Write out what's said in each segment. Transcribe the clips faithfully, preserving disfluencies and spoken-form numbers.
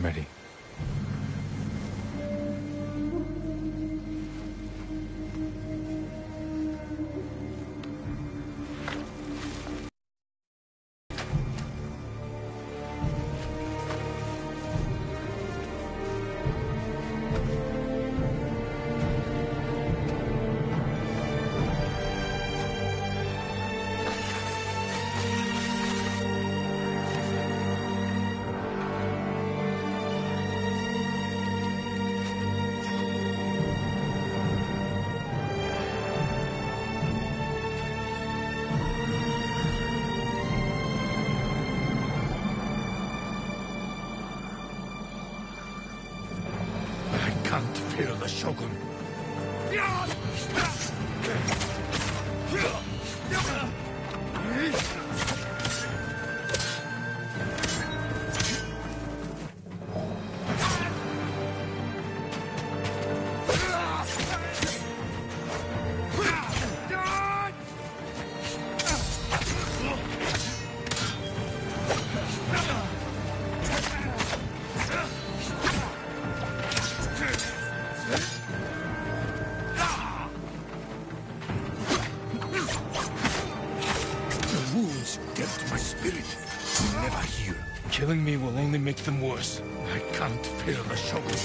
I'm ready. I can't fear the Shogun. My spirit will never heal. Killing me will only make them worse. I can't fear the Shogun.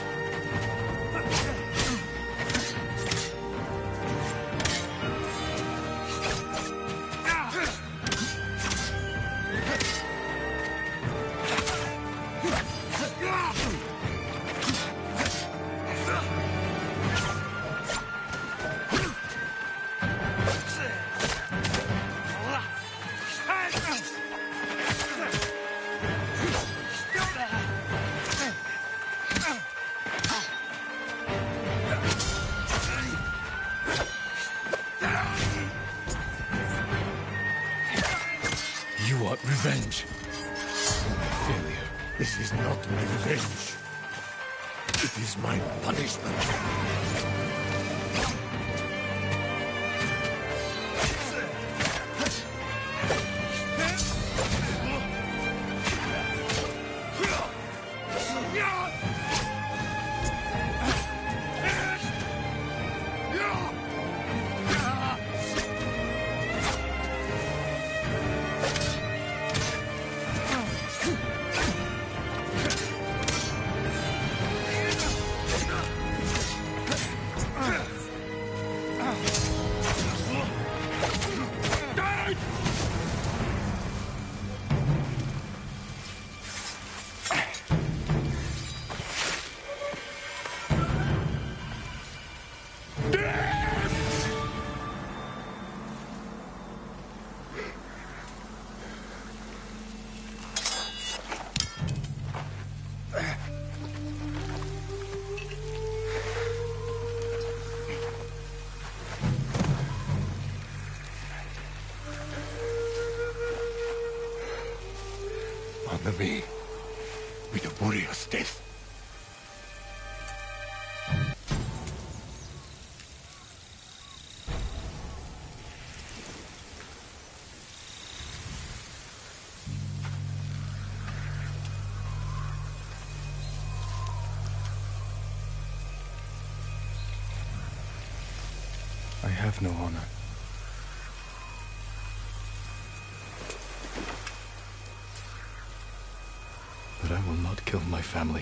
You want revenge? Failure. This is not my revenge. It is my punishment. Honor me with a warrior's death. I have no honor. But I will not kill my family.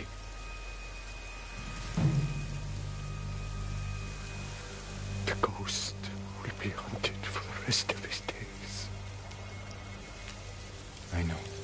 The ghost will be hunted for the rest of his days. I know.